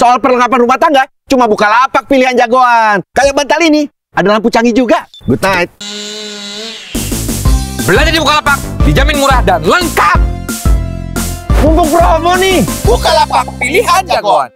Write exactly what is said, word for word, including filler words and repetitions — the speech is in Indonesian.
soal perlengkapan rumah tangga, cuma Bukalapak pilihan jagoan. Kayak bantal ini, ada lampu canggih juga. Good night. Belanja di Bukalapak, dijamin murah dan lengkap. Mumpung promo nih. Bukalapak, pilihan jagoan.